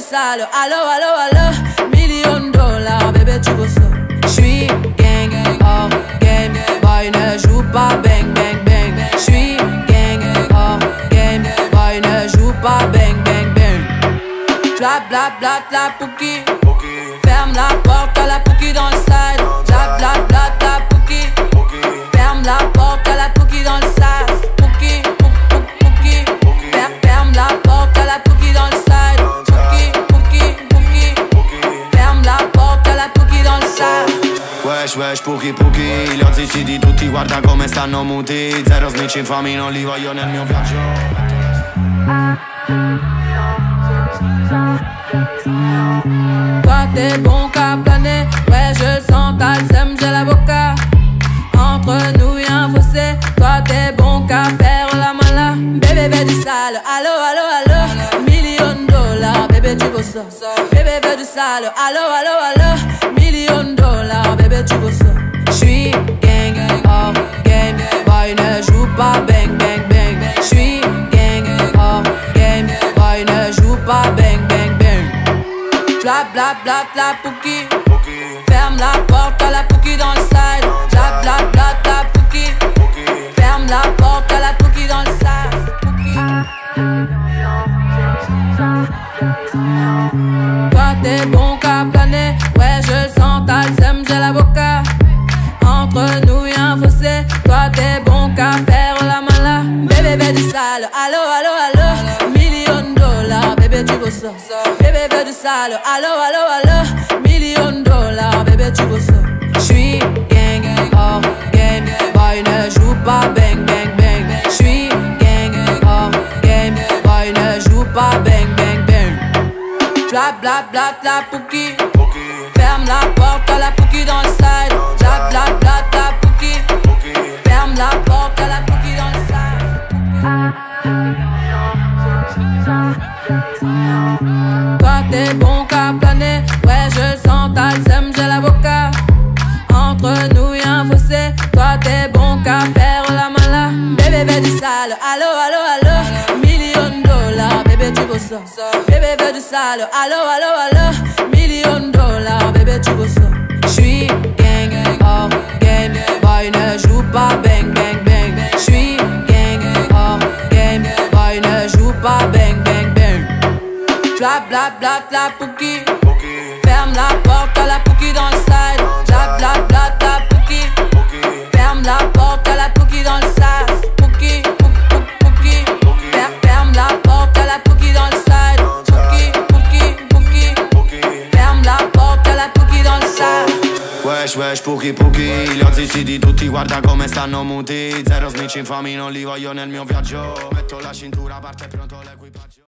sale. Allo, allo, allo, million dollars, bébé tu veux ça. J'suis gang, hors game, boy ne joue pas bang, bang, bang. J'suis gang, hors game, boy ne joue pas bang, bang, bang. Bla bla bla bla pouki, ferme la porte à la pouki dans le side. Bla bla bla bla pouki, ferme la porte à la pouki dans le side. Pouki, pouki, ferme la porte à la pouki dans le side. Pouki, ferme la porte à la pouki dans le side. Wesh, wesh, pouki, pouki, li ho zittiti tutti, guarda come stanno muti. Zero snitch, infami, non li voglio nel mio viaggio. Toi t'es bon qu'à planer, ouais je le sens, t'as le seum, j'ai l'avocat. Entre nous y'a un fossé, toi t'es bon qu'à faire la mala. Bébé veut du sale, allo, allo, allo, million dollars, bébé tu veux ça. Bébé veut du sale, allo, allo, allo, million dollars, bébé tu veux ça. J'suis gang, hors game, boy ne joue pas bang, bang, bang. J'suis gang, hors game, boy ne joue pas bang, bang, bang. Bla bla bla bla pouki, ferme la porte à la pouki dans le side. Bla bla bla bla pouki, ferme la porte à la pouki dans le side. Toi t'es bon qu'à planer, ouais je le sens, t'as le seum, j'ai l'avocat. Entre nous y'a un fossé, toi t'es bon qu'à faire la mala. Bébé veut du sale, allo, allo, allo, million dollars, bébé tu veux ça. Bébé veut du sale, allo, allo, allo, million dollars, bébé tu veux ça. J'suis gang, hors game, boy ne joue pas bang, bang, bang. J'suis gang, hors game, boy ne joue pas bang, bang, bang. Bla bla bla bla pouki, ferme la porte à la pouki dans le side. Bla bla bla bla pouki, ferme la porte à la pouki dans le side. Toi t'es bon qu'à planer, ouais je le sens, t'as le seum, j'ai l'avocat. Entre nous y'a un fossé, toi t'es bon qu'à faire la mala. Bébé veut du sale, allo, allo, allo, million dollars, bébé tu veux ça. Bébé veut du sale, allo, allo, allo, million dollars, bébé tu veux ça. J'suis gang, hors game, boy ne joue pas bang, bang, bang. J'suis gang, hors game, boy ne joue pas bang, bang, bang. Bla bla bla bla pouki, ferme la porte à la pouki dans le side. Bla bla bla bla pouki, ferme la porte à la pouki dans le side. Pouki, ferme la porte à la pouki dans le side. Pouki, ferme la porte à la pouki dans le side. Wesh, wesh, pouki, pouki, li ho zittiti tutti, guarda come stanno muti. Zero snitch, infami, non li voglio nel mio viaggio. Metto la cintura, parte pronto l'equipaggio.